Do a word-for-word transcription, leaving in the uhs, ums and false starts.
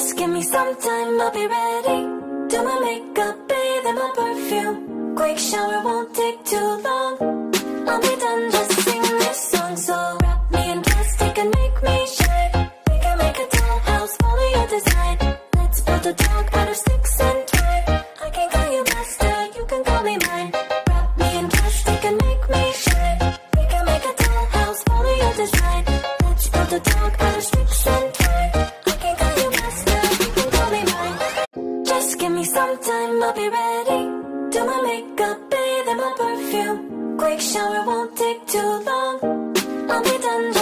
Just give me some time, I'll be ready. Do my makeup, bathe in my perfume. Quick shower won't take too long. I'll be done, just sing this song. So wrap me in plastic and make me shine. We can make a dollhouse, follow your design. Let's build a dog out of sticks and twine. I can call you master, you can call me mine. Wrap me in plastic and make me shine. We can make a dollhouse, follow your design. Let's build a dog out of sticks and twine. I can call you master, you can call me mine. Just give me some time, I'll be ready. Do my makeup, bathe in my perfume. Quick shower won't take too long. I'll be done.